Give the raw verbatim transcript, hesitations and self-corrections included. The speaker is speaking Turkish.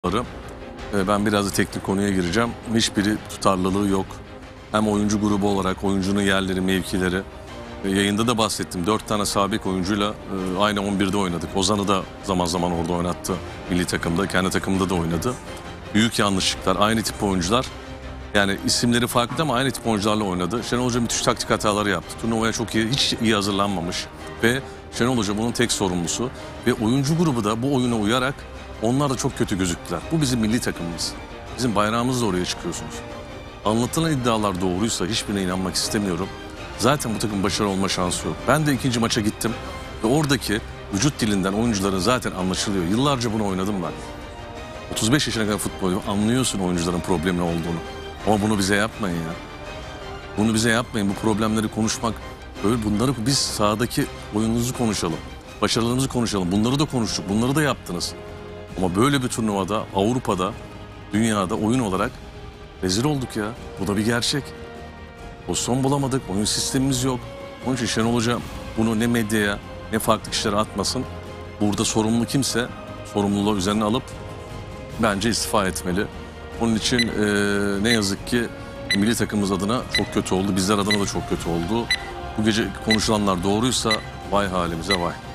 Ben biraz da teknik konuya gireceğim. Hiçbiri tutarlılığı yok. Hem oyuncu grubu olarak oyuncunun yerleri, mevkileri. Yayında da bahsettim. Dört tane sabit oyuncuyla aynı on birde oynadık. Ozan'ı da zaman zaman orada oynattı. Milli takımda, kendi takımında da oynadı. Büyük yanlışlıklar, aynı tip oyuncular. Yani isimleri farklı ama aynı tip oyuncularla oynadı. Şenol Hoca müthiş taktik hataları yaptı. Turnuvaya çok iyi, hiç iyi hazırlanmamış. Ve Şenol Hoca bunun tek sorumlusu. Ve oyuncu grubu da bu oyuna uyarak onlar da çok kötü gözüktüler. Bu bizim milli takımımız. Bizim bayrağımızla oraya çıkıyorsunuz. Anlatılan iddialar doğruysa hiçbirine inanmak istemiyorum. Zaten bu takım başarılı olma şansı yok. Ben de ikinci maça gittim ve oradaki vücut dilinden oyuncuların zaten anlaşılıyor. Yıllarca bunu oynadım ben. otuz beş yaşına kadar futbol oynuyorum. Anlıyorsun oyuncuların problemi ne olduğunu. Ama bunu bize yapmayın ya. Bunu bize yapmayın. Bu problemleri konuşmak, böyle bunları biz sahadaki oyununuzu konuşalım. Başarılarınızı konuşalım. Bunları da konuştuk. Bunları da yaptınız. Ama böyle bir turnuvada, Avrupa'da, dünyada oyun olarak rezil olduk ya. Bu da bir gerçek. Pozisyon bulamadık, oyun sistemimiz yok. Onun için Şenol Hoca bunu ne medyaya ne farklı kişilere atmasın. Burada sorumlu kimse sorumluluğu üzerine alıp bence istifa etmeli. Onun için e, ne yazık ki milli takımımız adına çok kötü oldu. Bizler adına da çok kötü oldu. Bu gece konuşulanlar doğruysa vay halimize vay.